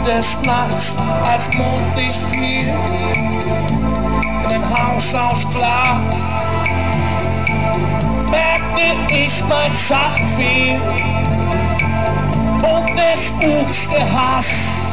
des Nachts, als Mondlicht fiel in ein Haus aus Glas, merkte ich mein Schatten fiel und es wuchs der Hass.